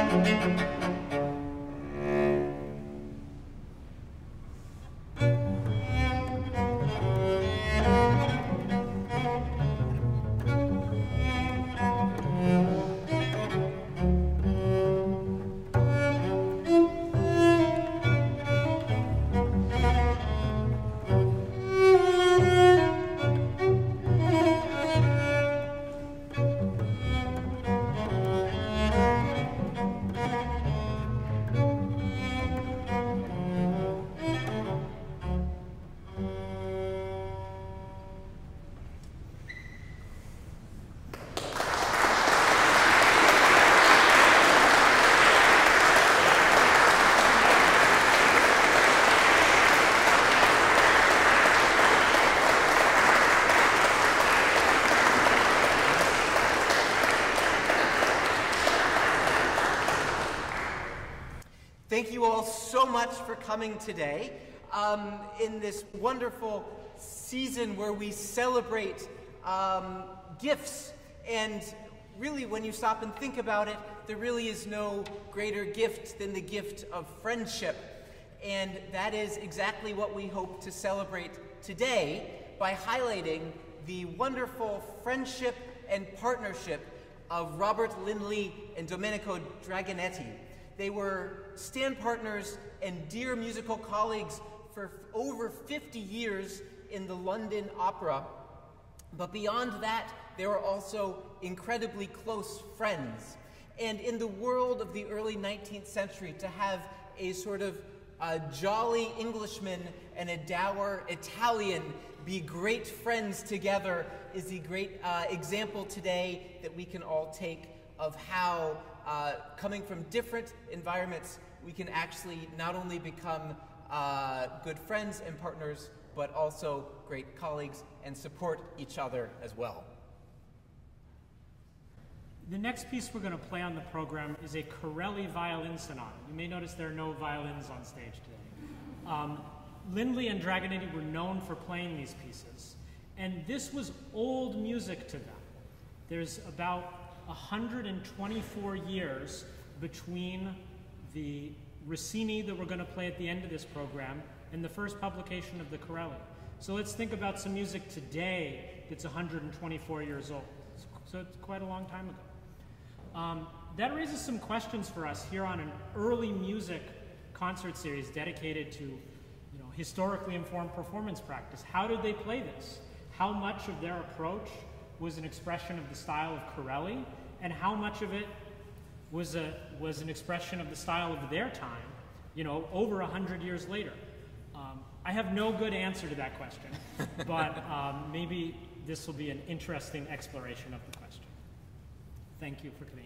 Thank you all so much for coming today in this wonderful season where we celebrate gifts. And really, when you stop and think about it, there really is no greater gift than the gift of friendship. And that is exactly what we hope to celebrate today by highlighting the wonderful friendship and partnership of Robert Lindley and Domenico Dragonetti. They were stand partners and dear musical colleagues for over 50 years in the London Opera. But beyond that, they were also incredibly close friends. And in the world of the early 19th century, to have a sort of jolly Englishman and a dour Italian be great friends together is a great example today that we can all take of how coming from different environments, we can actually not only become good friends and partners, but also great colleagues and support each other as well. The next piece we're going to play on the program is a Corelli violin sonata. You may notice there are no violins on stage today. Lindley and Dragonetti were known for playing these pieces, and this was old music to them. There's about 124 years between the Rossini that we're going to play at the end of this program and the first publication of the Corelli. So let's think about some music today that's 124 years old. So it's quite a long time ago. That raises some questions for us here on an early music concert series dedicated to historically informed performance practice. How did they play this? How much of their approach was an expression of the style of Corelli, and how much of it was an expression of the style of their time, over 100 years later? I have no good answer to that question, but maybe this will be an interesting exploration of the question. Thank you for being here.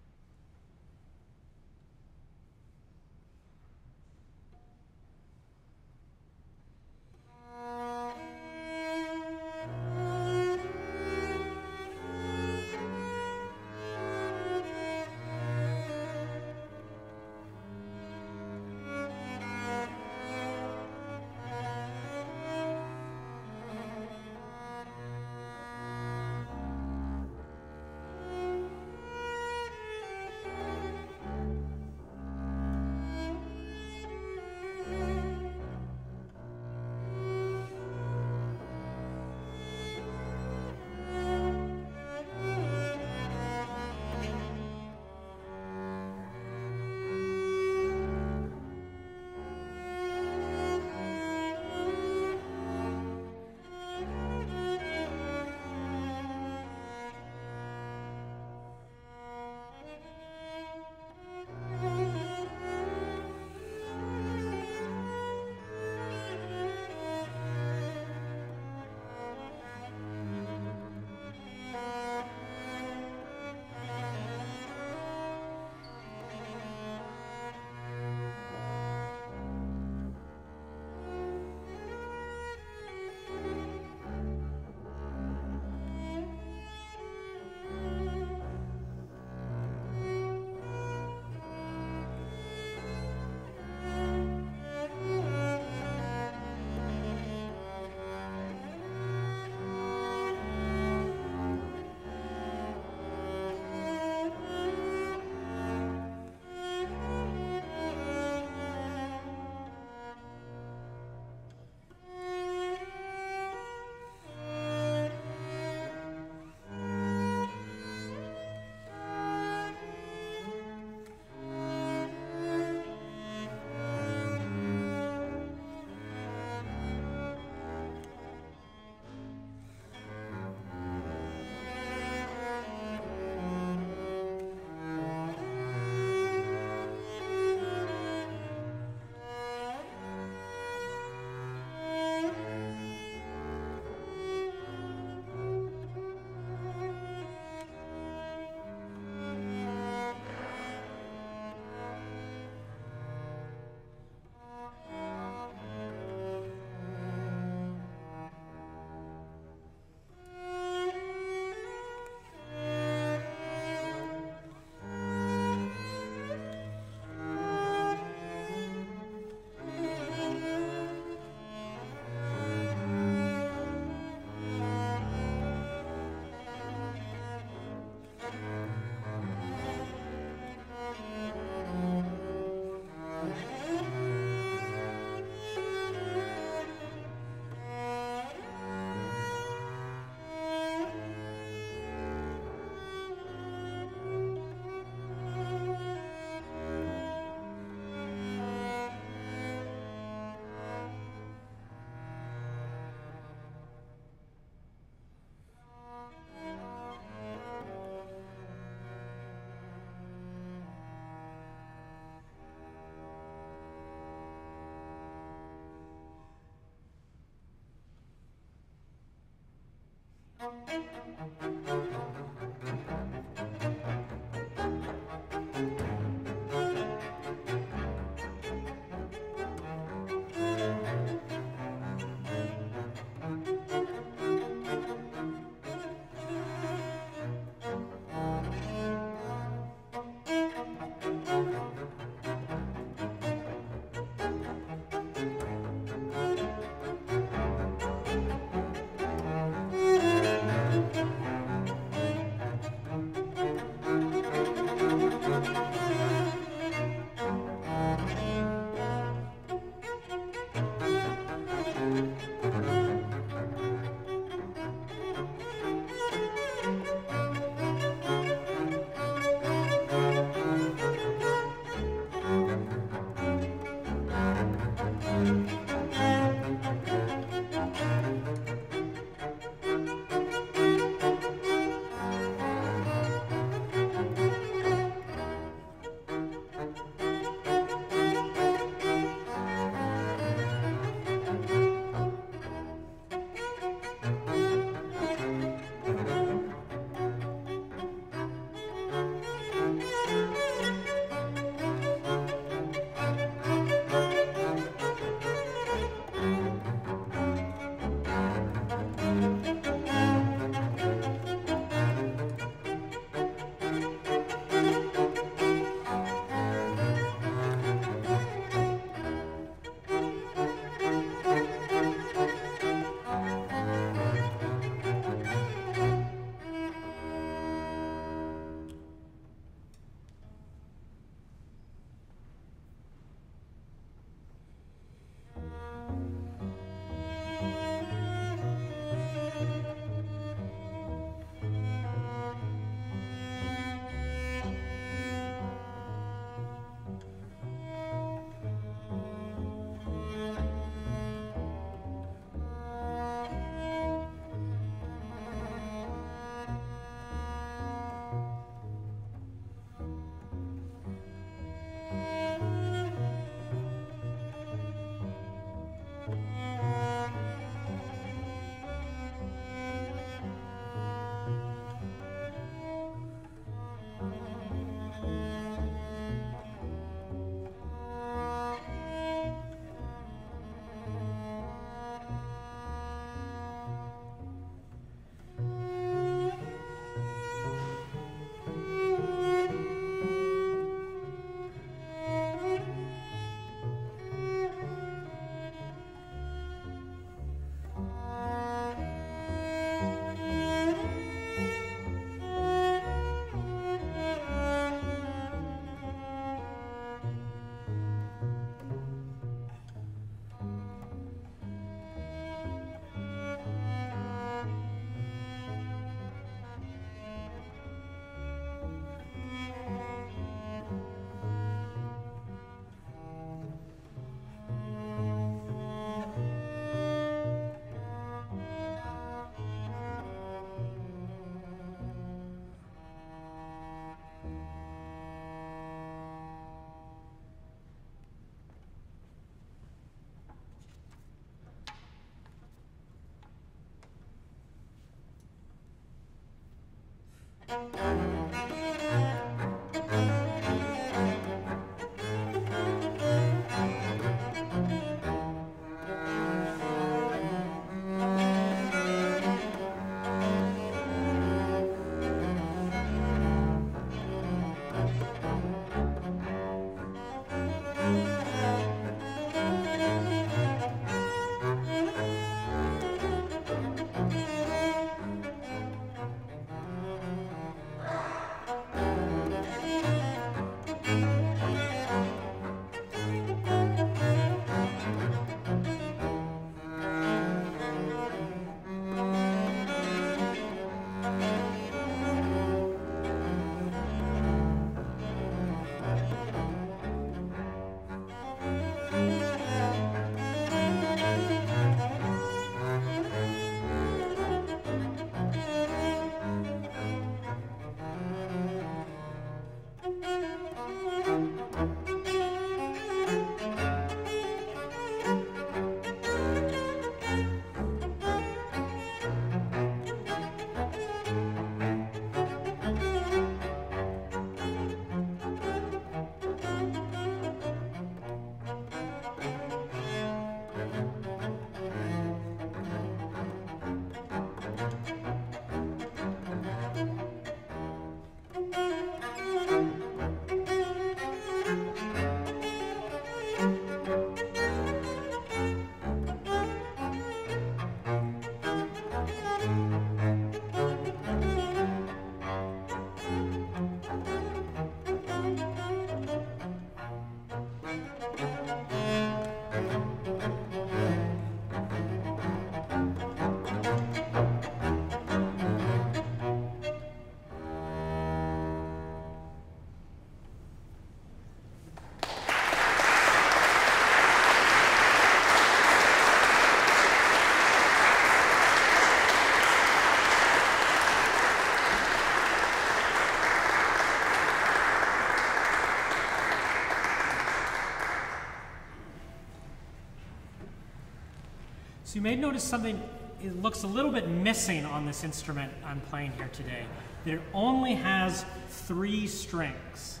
So you may notice something, it looks a little bit missing on this instrument I'm playing here today, that it only has 3 strings.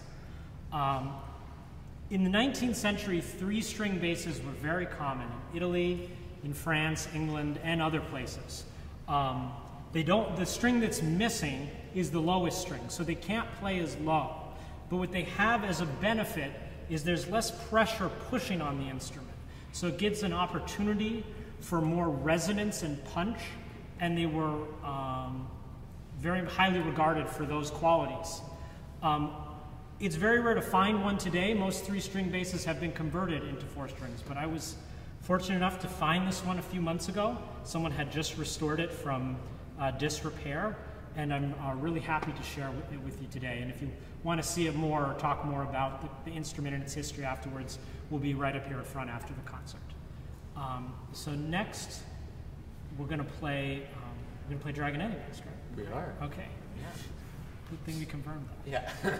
In the 19th century, 3-string basses were very common in Italy, in France, England, and other places. The string that's missing is the lowest string, so they can't play as low. But what they have as a benefit is there's less pressure pushing on the instrument. So it gives an opportunity for more resonance and punch, and they were very highly regarded for those qualities. It's very rare to find one today. Most 3-string basses have been converted into 4 strings, but I was fortunate enough to find this one a few months ago. Someone had just restored it from disrepair, and I'm really happy to share it with you today. And if you want to see it more or talk more about the instrument and its history afterwards, we'll be right up here in front after the concert. So next, we're going to play Dragonetti next, right? We are. Okay. Yeah. Good thing we confirmed that. Yeah.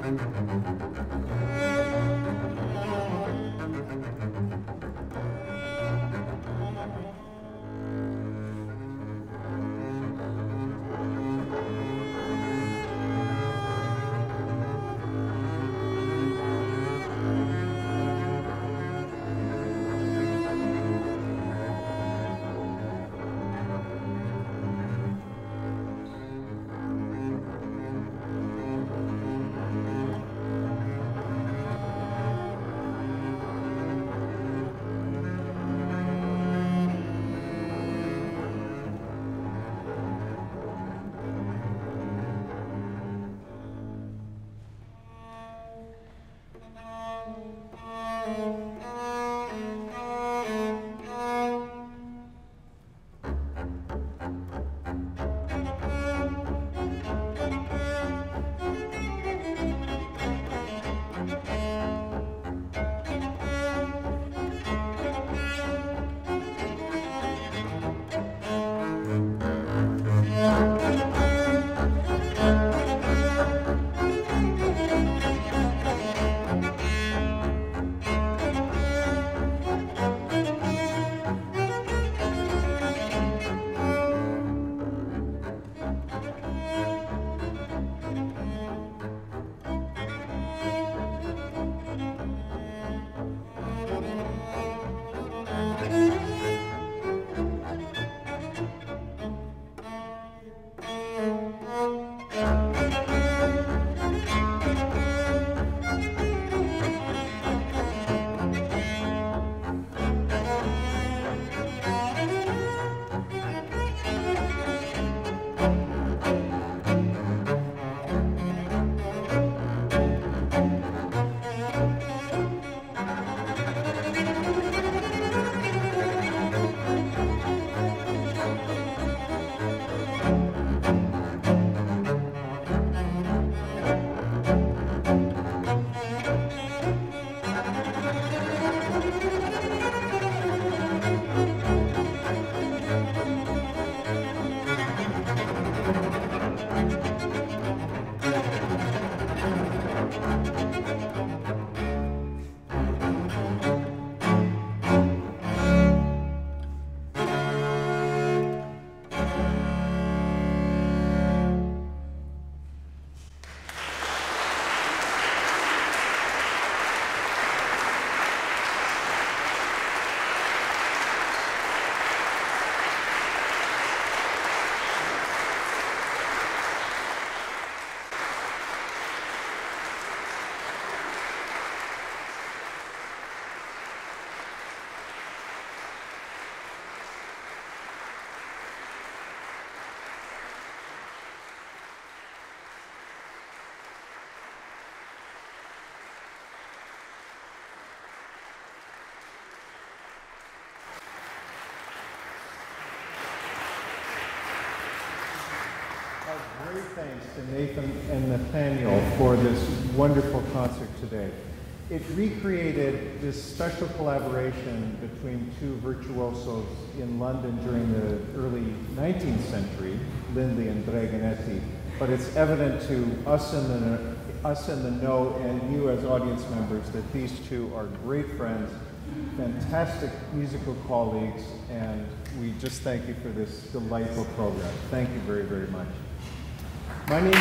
Great thanks to Nathan and Nathaniel for this wonderful concert today. It recreated this special collaboration between two virtuosos in London during the early 19th century, Lindley and Dragonetti, but it's evident to us in the know and you as audience members that these two are great friends, fantastic musical colleagues, and we just thank you for this delightful program. Thank you very, very much. My name is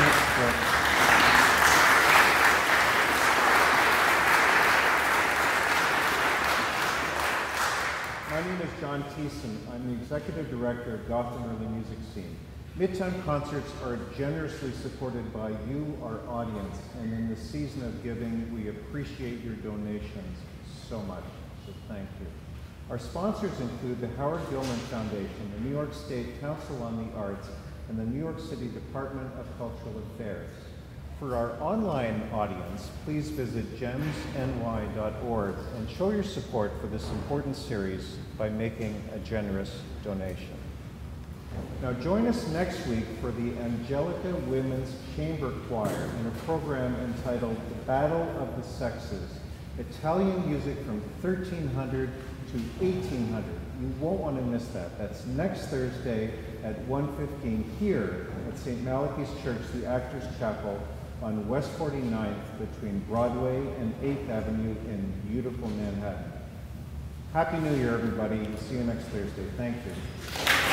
John Thiessen. I'm the Executive Director of Gotham Early Music Scene. Midtown concerts are generously supported by you, our audience, and in the season of giving, we appreciate your donations so much, so thank you. Our sponsors include the Howard Gilman Foundation, the New York State Council on the Arts, and the New York City Department of Cultural Affairs. For our online audience, please visit gemsny.org and show your support for this important series by making a generous donation. Now join us next week for the Angelica Women's Chamber Choir in a program entitled The Battle of the Sexes, Italian music from 1300 to 1800. You won't want to miss that. That's next Thursday at 1:15 here at St. Malachy's Church, the Actors Chapel, on West 49th between Broadway and 8th Avenue in beautiful Manhattan. Happy New Year, everybody. See you next Thursday. Thank you.